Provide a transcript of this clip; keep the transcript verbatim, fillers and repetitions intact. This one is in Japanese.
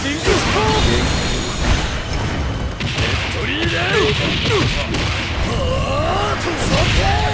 キングストーンレッドリーレイはあとさて